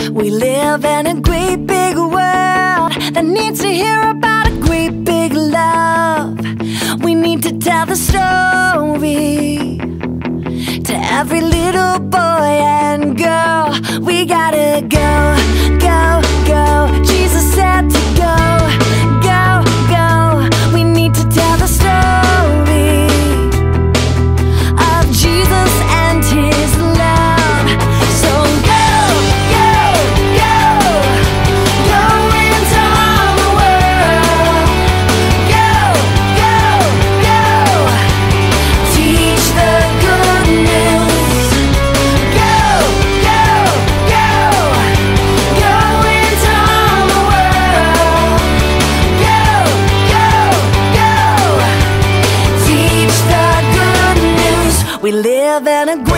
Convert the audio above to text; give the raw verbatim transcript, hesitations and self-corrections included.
We live in a great big world that needs to hear about a great big love. We need to tell the story to every little boy and girl. We gotta go, go, go. Jesus said to go, go, go. We need to tell the story of Jesus and His love. So go, go, go, go into all the world. Go, go, go, teach the good news. Go, go, go, go into all the world. Go, go, go, teach the good news. We live in a